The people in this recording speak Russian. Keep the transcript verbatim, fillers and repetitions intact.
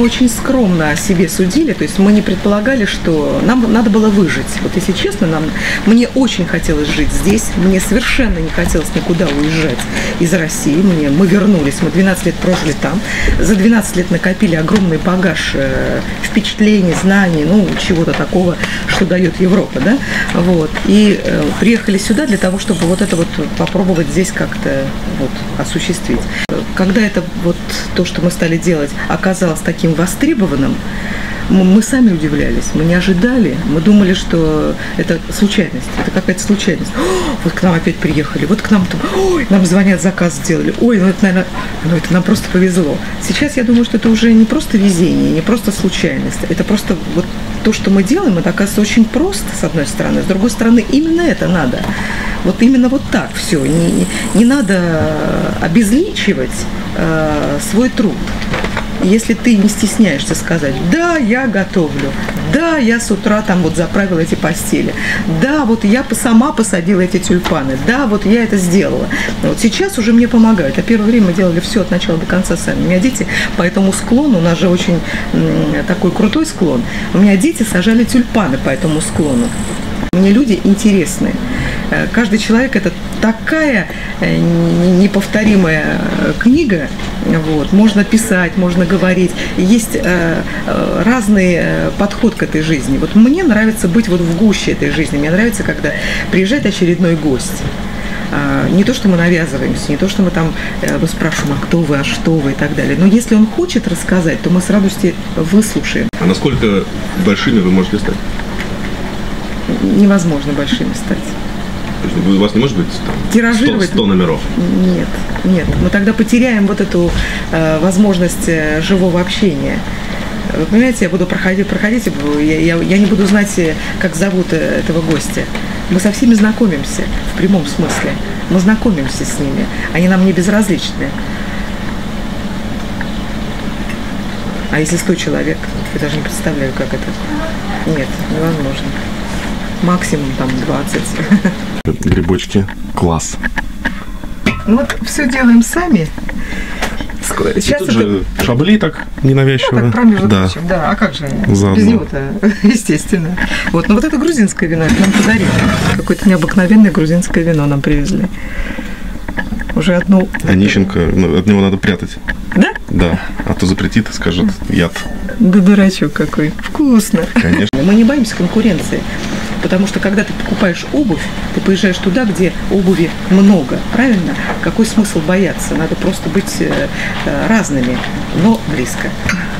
очень скромно о себе судили, то есть мы не предполагали, что нам надо было выжить. Вот если честно, нам, мне очень хотелось жить здесь, мне совершенно не хотелось никуда уезжать из России. Мне, мы вернулись, мы двенадцать лет прожили там, за двенадцать лет накопили огромный багаж э, впечатлений, знаний, ну, чего-то такого, что дает Европа, да, вот, и э, приехали сюда для того, чтобы вот это вот попробовать здесь как-то вот осуществить. Когда это вот то, что мы стали делать, оказалось таким востребованным, мы сами удивлялись, мы не ожидали, мы думали, что это случайность, это какая-то случайность. О, вот к нам опять приехали, вот к нам, ой, нам звонят, заказ сделали, ой, ну это, наверное, ну это нам просто повезло. Сейчас я думаю, что это уже не просто везение, не просто случайность, это просто вот то, что мы делаем, это оказывается очень просто, с одной стороны, с другой стороны, именно это надо. Вот именно вот так все, не, не, не надо обезличивать э, свой труд. Если ты не стесняешься сказать, да, я готовлю, да, я с утра там вот заправила эти постели, да, вот я сама посадила эти тюльпаны, да, вот я это сделала. Вот сейчас уже мне помогают. А первое время мы делали все от начала до конца сами. У меня дети по этому склону, у нас же очень м, такой крутой склон, у меня дети сажали тюльпаны по этому склону. Мне люди интересные. Каждый человек – это такая неповторимая книга. Вот. Можно писать, можно говорить. Есть э, разный подход к этой жизни. Вот мне нравится быть вот в гуще этой жизни. Мне нравится, когда приезжает очередной гость. Не то, что мы навязываемся, не то, что мы там спрашиваем, а кто вы, а что вы и так далее. Но если он хочет рассказать, то мы с радостью выслушаем. А насколько большими вы можете стать? Невозможно большими стать. То есть у вас не может быть там, тиражировать сто, сто номеров? Нет, нет. Мы тогда потеряем вот эту э, возможность э, живого общения. Вы понимаете, я буду проходить, проходить я, я, я не буду знать, как зовут этого гостя. Мы со всеми знакомимся в прямом смысле. Мы знакомимся с ними. Они нам не безразличны. А если сто человек? Я даже не представляю, как это. Нет, невозможно. Максимум там двадцать. Грибочки. Класс. Ну вот все делаем сами. Сейчас тут это... же шабли так ненавязчиво. Ну, так промежуточем, да. да. А как же Заодно. Без него-то, естественно. Вот, ну вот это грузинское вино, это нам подарили. Какое-то необыкновенное грузинское вино нам привезли. Уже одну... А Нищенко, от него надо прятать. Да? Да. А то запретит и скажет яд. Да дурачок какой. Вкусно. Конечно. Мы не боимся конкуренции. Потому что когда ты покупаешь обувь, ты поезжаешь туда, где обуви много, правильно? Какой смысл бояться? Надо просто быть разными, но близко.